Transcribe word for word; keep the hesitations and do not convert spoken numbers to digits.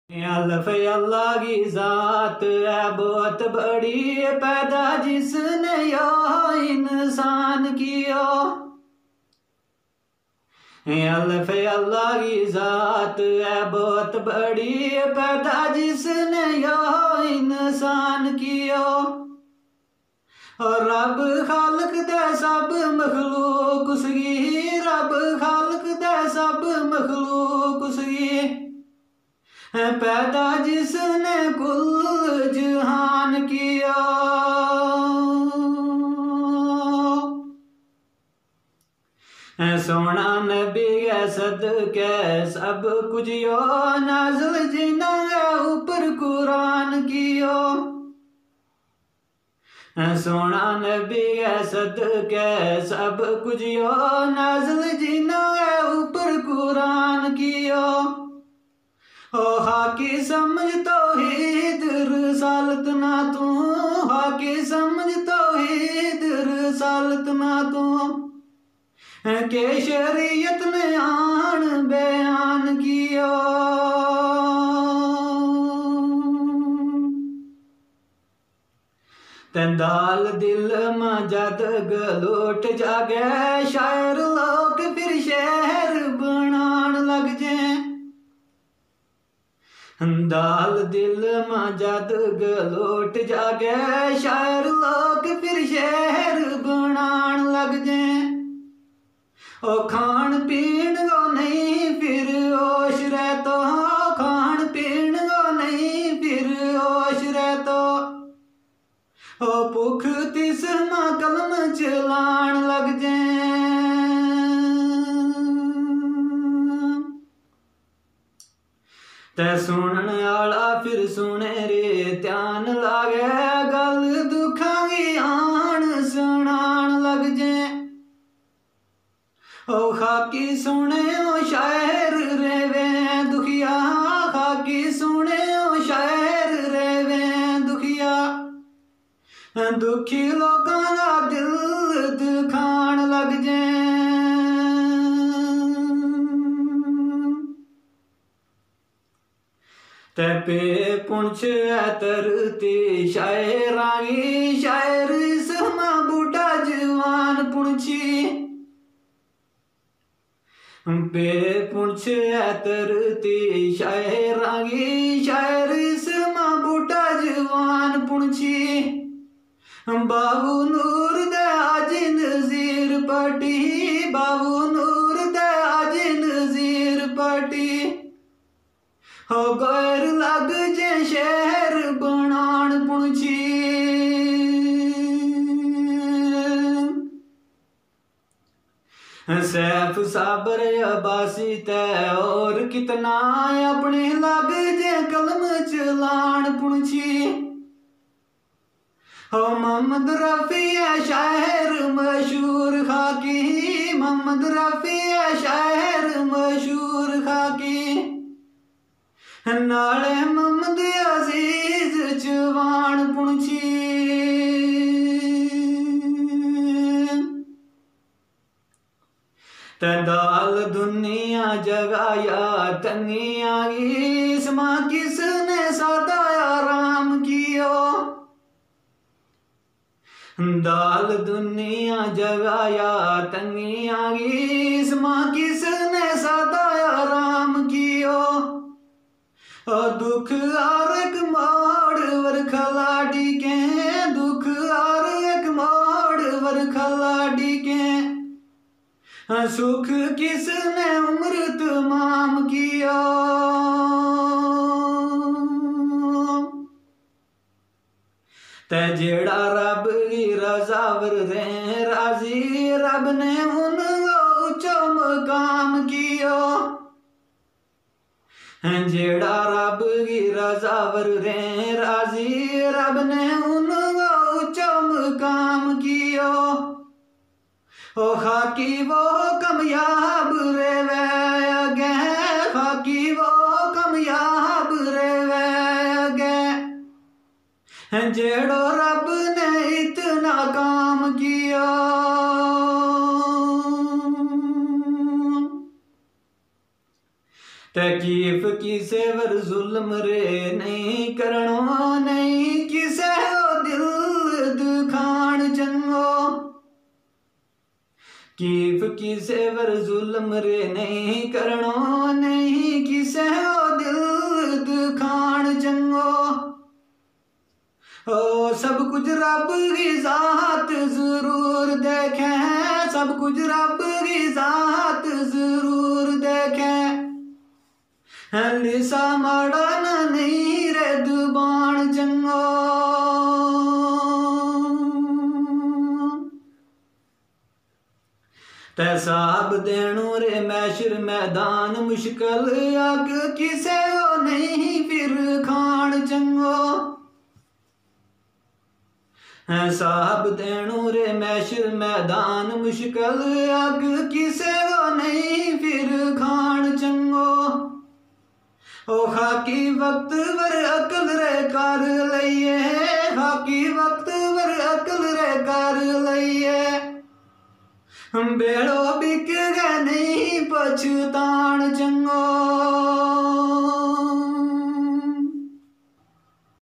अल्फ अल्लाह की जात है बहुत बड़ी, पैदा जिसने यो इंसान किया। अल्फ अल्लाह की जात है बहुत बड़ी, पैदा जिसने यो इंसान किया। और रब खालक दे सब मखलूक उसकी, रब खालक दे सब मखलूक उसकी, पैदा जिसने कुल जहान किया। सोना नबी है सदके सब कुछ यो, नाज़िल जिना ऊपर कुरान कियो। सोना नबी है सदके सब कुछ यो, नाज़िल जिना ऊपर कुरान कियो। ओ हाकी समझ तौहीद रिसालत ना तू, हाकी समझ तौहीद रिसालत ना तू, के शरीयत ने आन बयान किया। दाल दिल में जद गलोट जागे, शायर लोग फिर शहर बनान लग जाए। दाल दिल में जद गलोट जागे, शायर लोग फिर शहर बनान लग जाए। ओ खान पीन को नहीं फिर होश रहतो, खान पीन को नहीं फिर होश रहतो। ओ भुख तिस्मा कलम चलान लग जाए। ते सुनन आला फिर सुने रे ध्यान लागे, गल दुखा की आन सुनान लग जाए। ओ खाकी सुने ओ शायर रेवे दुखिया, खाकी सुने ओ शायर रेवे दुखिया, दुखी लोगों का दिल दुखान लग जाए। ते पे पुंछ है तरती शायरा की, शायर इसमा बूढ़ा जवान पुंछी, पे पुंछ है तरती शायरा की, शायर इसमा बूढ़ा जवान पुंछी। बाबू नूर दे आज नज़ीर पाटी, बाबू नूर दे आज नज़ीर पाटी, हो गैर लग जे शहर बनान पुंछी। सैफ साबर अब्बासी ते और कितना अपने लग जे कलम चलान पुंछी। हो मोहम्मद रफी है शायर मशहूर खाकी, मोहम्मद रफी है शायर मशहूर खाकी, नाले मोहम्मद अजीज जवान पुंछी। ते दाल दुनिया जगाया तंगिया की, इसमा किसने सदाया राम कियो। दाल दुनिया जगाया तंगिया की, इसमा किसने सदाया राम कियो। ओ दुख और एक मोड़ वर खलाडी के, दुख और एक मोड़ वर खलाडी के, सुख किसने उम्र तमाम किया। ते जेड़ा रब की रजा वर रे राजी, रब ने उनको ऊंचो मकाम कियो। जेड़ा रब की रजा वर रे राजी, रब ने उनको ऊंचो मकाम कियो। ओ खाकी वो कामयाब रेवे अगे, खाकी वो कामयाब रेवे अगे, जेड़ो रब ने इतना काम किया। तकीफ किसे वर जुल्म रे नहीं करणो नहीं किसे ओ दिल दुखान चंगो कीफ किसे वर जुल्म रे नहीं करणो नहीं किसे ओ दिल दुखान चंगो ओ सब कुछ रब की जात जरूर देखे सब कुछ रब की जात जरूर देखे लिसा माड़ा नहीं रे दुबान चंगो तैसाब देणो रे मैशर मैदान मुश्किल अग किसे वो नहीं फिर खान चंगो साहब देणो रे मैशर मैदान मुश्किल अग किसे वो नहीं फिर खान चंगो ओ खाकी वक्त वर अकल रे कर लइए खाकी वक्त वर अकल रे कर लइए बेड़ो बिक गए नहीं पछतान चंगो।